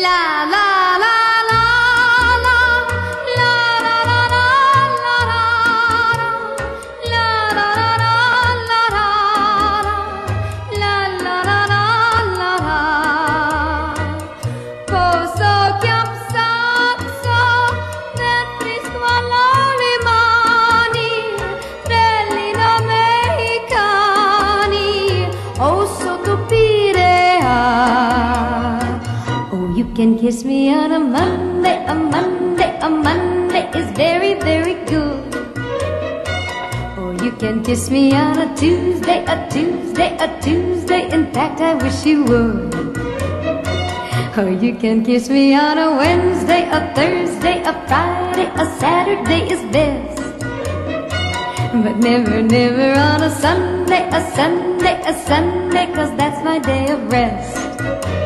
La la la la la la la la la la la la la la la la. Posso chiamsazzo mentre squalo le mani belli americani. Oh, sotto pirea. Oh, you can kiss me on a Monday, a Monday, a Monday is very, very good. Or you can kiss me on a Tuesday, a Tuesday, a Tuesday. In fact, I wish you would. Or you can kiss me on a Wednesday, a Thursday, a Friday, a Saturday is best. But never, never on a Sunday, a Sunday, a Sunday, 'cause that's my day of rest.